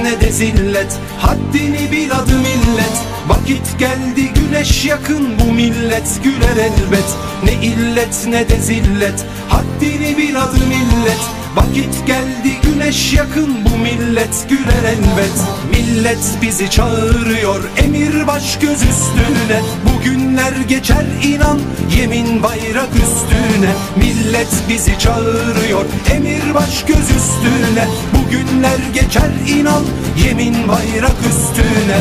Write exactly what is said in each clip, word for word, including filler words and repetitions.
ne de zillet, haddini bil adı millet. Vakit geldi güneş yakın, bu millet güler elbet. Ne illet ne de zillet, haddini bil adı millet. Vakit geldi güneş yakın, bu millet güler elbet. Millet bizi çağırıyor, emir baş göz üstüne. Bu günler geçer inan, yemin bayrak üstüne. Millet bizi çağırıyor, emir baş göz üstüne. Bu günler geçer inan, yemin bayrak üstüne.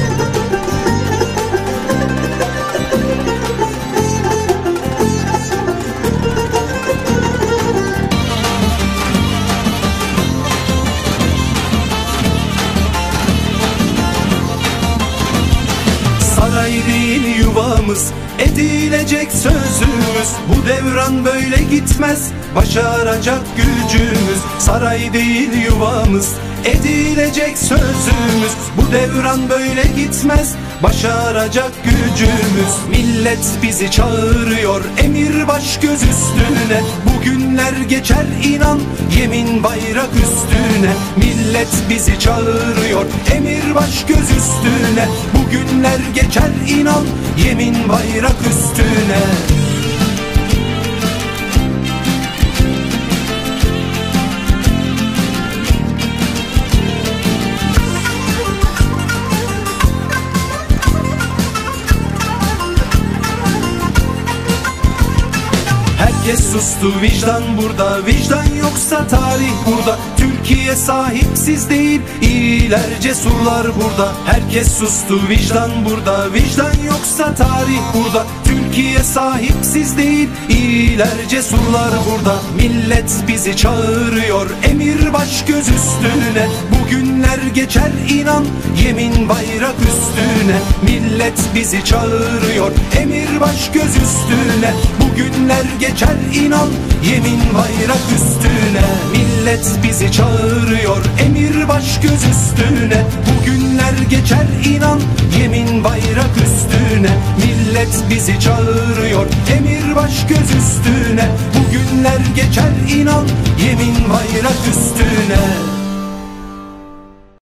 Saray değil yuvamız, edilecek sözümüz. Bu devran böyle gitmez, başaracak gücümüz. Saray değil yuvamız, edilecek sözümüz. Bu devran böyle gitmez, başaracak gücümüz. Millet bizi çağırıyor, emir baş göz üstüne. Bu günler geçer inan, yemin bayrak üstüne. Millet bizi çağırıyor, emir baş göz üstüne. Bu günler geçer inan, yemin bayrak üstüne. Herkes sustu, vicdan burada. Vicdan yoksa tarih burada. Türkiye sahipsiz değil, iyiler cesurlar burada. Herkes sustu, vicdan burada. Vicdan yoksa tarih burada. Türkiye sahipsiz değil, iyiler cesurlar burada. Millet bizi çağırıyor, emir baş göz üstüne. Bu günler geçer inan, yemin bayrak üstüne. Millet bizi çağırıyor, emir baş göz üstüne. Bu günler geçer inan, yemin bayrak üstüne. Millet bizi çağırıyor, emir baş göz üstüne. Bu günler geçer inan, yemin bayrak üstüne. Millet bizi çağırıyor, emir baş göz üstüne. Bu günler geçer inan, yemin bayrak üstüne.